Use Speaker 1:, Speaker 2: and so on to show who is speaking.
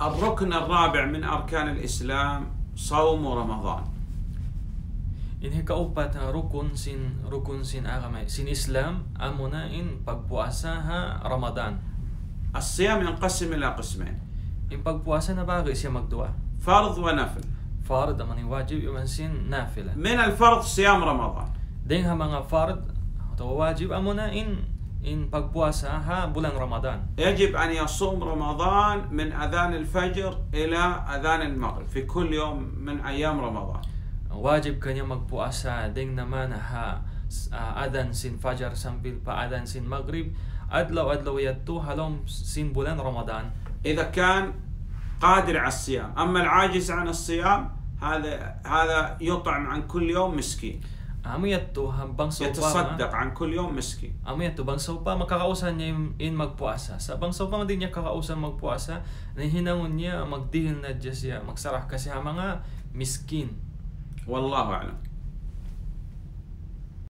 Speaker 1: الركن الرابع من أركان الإسلام صوم رمضان.
Speaker 2: In ika-upat na rukun sin agama sin Islam amuna in pagpuasa ha Ramadan.
Speaker 1: الصيام ينقسم إلى قسمين.
Speaker 2: In pagpuasa na bagay siya magdua.
Speaker 1: فرض ونفل.
Speaker 2: Fard man wajib man sin nafila.
Speaker 1: من الفرض صيام رمضان.
Speaker 2: Ding ha mga fard to wajib amuna in pagpuasa ha bulan Ramadan.
Speaker 1: يجب أن يصوم رمضان من أذان الفجر إلى أذان المغرب في كل يوم من أيام رمضان.
Speaker 2: Wajib kanya magpuasa ding naman ha adan sin fajar sambil pa adan sin maghrib adlaw yattu halom sin bulan Ramadan.
Speaker 1: إذا كان قادر على الصيام. أما العاجز عن الصيام هذا يطعم عن كل يوم مسكين. يتصدق عن كل يوم مسكين.
Speaker 2: Bang saupa makakausan niya in magpuasa. Sa bang saupa din niya kakausan magpuasa, nahinangon niya magdihil na siya magsarah kasi ha mga miskin.
Speaker 1: والله أعلم.